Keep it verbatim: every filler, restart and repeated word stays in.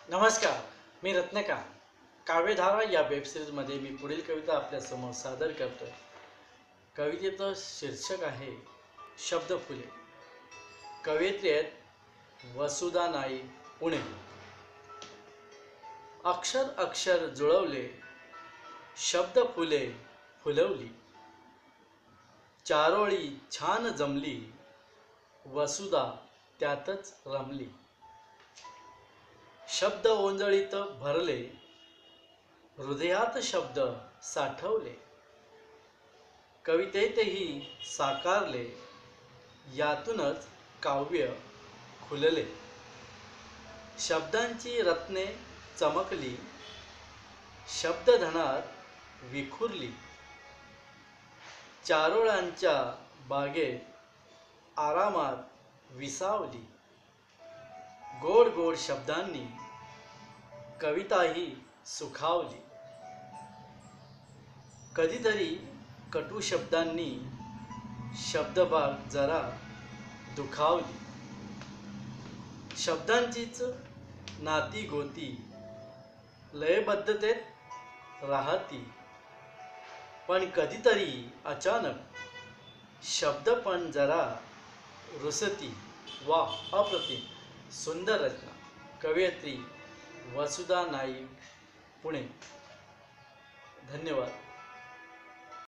नमस्कार, मी रत्नकांत. काव्यधारा या वेबसिरीजमध्ये मी पुढील कविता आपल्यासमोर सादर करतोय. कवितेचं शीर्षक आहे शब्दफुले. कवयित्री आहेत वसुधा नाईक, पुणे. अक्षर अक्षर जुळवले, शब्दफुले फुलवली. चारोळी छान जमली, वसुधा त्यातच रमली. शब्द ओंजळीत भरले, हृदयात शब्द साठवले. कवितेतही साकारले, यातूनच काव्य खुलले. शब्दांची रत्ने चमकली, शब्दधनात विखुरली. चारोळ्यांच्या बागेत आरामात विसावली. गोड गोड शब्दांनी कविताही सुखावली. कधीतरी कटू शब्दांनी शब्दबाग जरा दुखावली. शब्दांचीच नाती गोती लयबद्धतेत राहती, पण कधीतरी अचानक शब्द पण जरा रुसती. वा, अप्रतिम, सुंदर रचना. कवयित्री वसुधा नाईक, पुणे. धन्यवाद.